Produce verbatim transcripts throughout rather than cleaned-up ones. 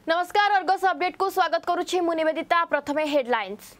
नमस्कार Argus update को स्वागत करुछि मु निवेदिता। प्रथमे हेडलाइंस।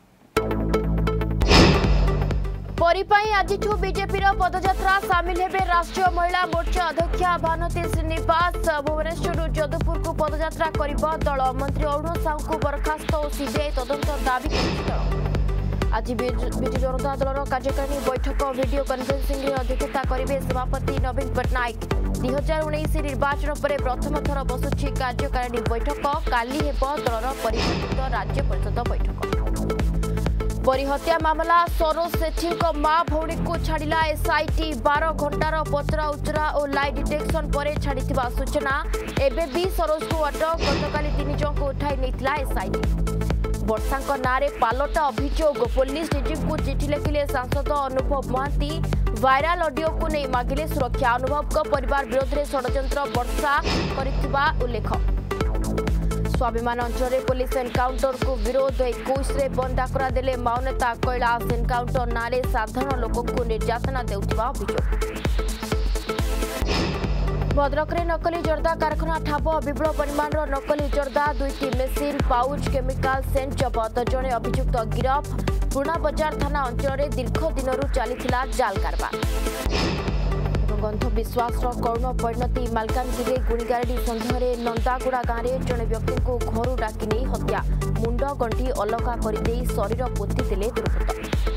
परिपाई आज बीजेपी पदयात्रा सामिल हेबे राष्ट्रीय महिला मोर्चा अध्यक्षा भानुती श्रीनिवास। भुवनेश्वर जदुपुर को पदयात्रा करिबो दल। मंत्री अरुण साहू को बर्खास्त और सीबीआई तदंत दाबी करिछि दल। आज विजु जनता दल कार्यकारिणी बैठक वीडियो कन्फरेन्सिंग अध्यक्षता करेंगे सभापति नवीन पट्टनायक। दुई हजार उन्नीस निर्वाचन पर प्रथम थर बसुची कार्यकारिणी बैठक। काली हेब दलर परिवर्तित राज्य परिषद बैठक। परी हत्या मामला सरोज सेठी मां भौणी को छाड़ा एसआईटी। बारह घंटार पचरा उचरा और लाई डिटेक्शन पर छाड़ी सूचना। एवं भी सरोज को अटक। गतकाली तीन जन को उठाई नहीं एसआईटी। वर्षा नारे पालटा अभियोग। पुलिस डीजी को चिठी लिखिले सांसद अनुभव महांती। वायरल ऑडियो को नहीं मागिले सुरक्षा। अनुभव को परिवार विरोध में षड्यंत्र वर्षा करिथिबा उल्लेख। स्वाभिमान अंचल पुलिस एनकाउंटर को विरोध। इक्कीस रे बंद डाकरा देले माओनेता कैलाश। एनकाउंटर नारे साधारण लोक को निर्यातना देउथिबा अभियोग। भद्रक रे नकली जर्दा कारखाना ठाब। विपुल परिमाण नकली जर्दा दुईटी मेसिन पाउच केमिकाल सेंट जबत। जड़े अभियुक्त गिरफ। पुणा बजार थाना अंचल दीर्घ दिन चली जाल कारबार। गंध विश्वास करुण परिणति। मालकानगिरी गुणीगारेडी सन्देह नंदागुड़ा गांव में जड़े व्यक्ति को घर डाकिनी हत्या। मुंड गंठी अलगा कर शरीर पोति देले दुर्बृत्त।